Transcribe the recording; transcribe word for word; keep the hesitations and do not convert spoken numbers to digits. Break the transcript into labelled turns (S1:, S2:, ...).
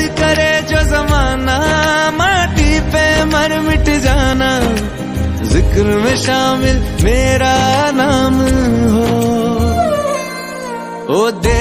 S1: करे जो जमाना, माटी पे मर मिट जाना, जिक्र में शामिल मेरा नाम हो। ओ